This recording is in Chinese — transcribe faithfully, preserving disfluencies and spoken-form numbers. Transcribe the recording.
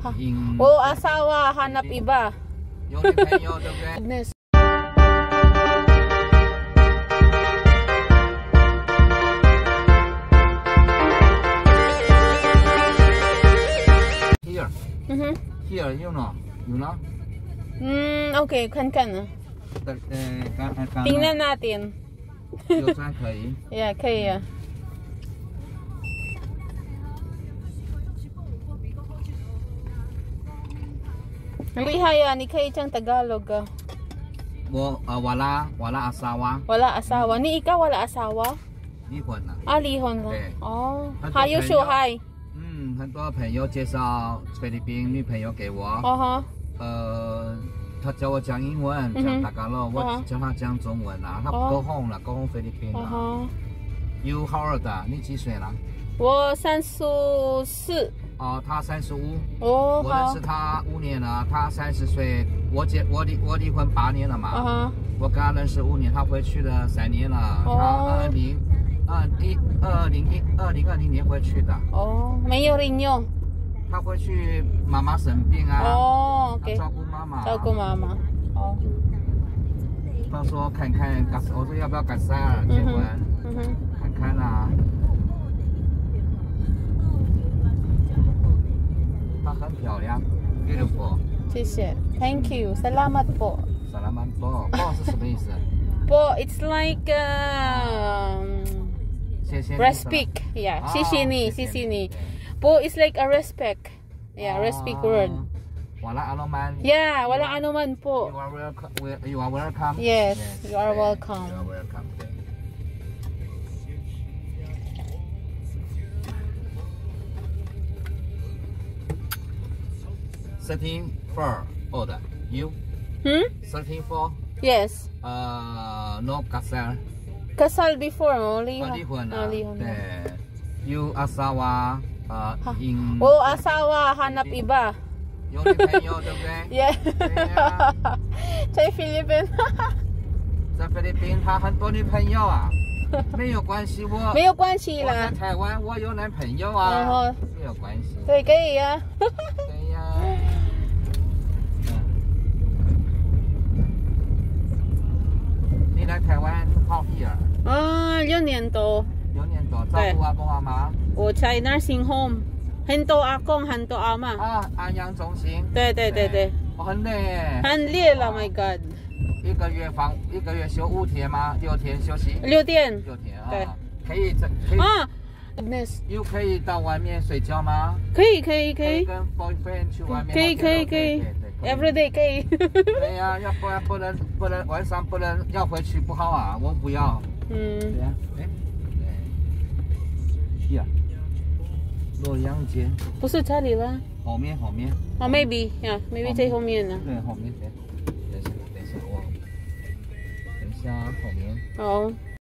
Oh, asawa, hanap iba. 有女朋友对不对？ Goodness. Here, Mhm. here, you know, you know. Hmm, okay, kan-kan. 呃，刚刚 Tingnan natin. 有砖可以。 Yeah, 可以啊。很厉害呀，你可以讲 Tagalog 啊。 我呃，瓦拉瓦拉阿萨瓦 Wala asawa. Ni ikaw wala asawa? 离婚了。 Ah, lihon na. 对。 Oh. 很多 How you 朋 show 友 hi? 嗯，很多朋友介绍菲律宾女朋友给我。 Oh, ha. 呃，他教我讲英文， 嗯哼讲大家乐，我哦教他讲中文啊。他哦 go home 了，go home 菲律宾 Oh, 了。 ha. You how old 啊？你几岁了？ 我三十四。 哦，他三十五。 哦，好我认识。他五年了，他三十岁，我结我离我离婚八年了嘛。 啊哈。 我跟他认识五年，他回去了三年了。 哦他二零二一二零一二零二零年回去的。 哦，没有rin yun。 他回去妈妈生病啊。 哦他 ，OK。 照顾妈妈。 照顾妈妈。哦。 他说看看，我说要不要改三二结婚？ 嗯哼。 看看啊。她很漂亮 ，beautiful。 谢谢 ，Thank you， Salamat po。 萨拉曼波，波是什么意思？ Po, it's like um, 谢谢你。 respect. Yeah, 啊谢谢你，谢谢你。Po is like a respect. Yeah, respect word. 瓦拉阿罗曼。 Yeah, walang anuman po. You are welcome. You are welcome. Yes, you are 对 welcome. You are welcome. 对。Thirteen four old. You? Hmm? Thirteen four. Yes. 呃 ，no kasal. Kasal before mo, liha. 离婚 Ah, 了。 lihon na. 对。You asawa 呃 in. Oh, asawa, hanap iba. 有女朋友对不对？ Yeah. 对呀。 在菲律宾。 在菲律宾，他很多女朋友啊。没有关系，我没有关系我在啦。 台湾，我有男朋友啊。 然后没有关系。 对，可以啊。 对呀。你来台湾 how here？ 啊，六年多。 六年多，照顾阿公阿妈。 我在 nursing home， 很多阿公，很多阿妈。 啊，安养中心。 对对对对。 我很累耶。 很累了 ，My God。 一个月放一个月休五天吗？六天休息。 六天。 六天啊。 对。 可以这可以。 啊 ，Goodness。 又可以到外面睡觉吗？ 可以可以可以。 跟 boyfriend 去外面。 可以可以可以。Every day 可以。 对呀，要不然不能不能晚上不能要回去不好啊，我不要。 嗯。 对呀，哎，对。呀，洛阳街。 不是这里了。 后面后面。 哦 ，maybe 呀，maybe 在后面呢。 对，后面对。等一下等一下我，等一下后面。 哦。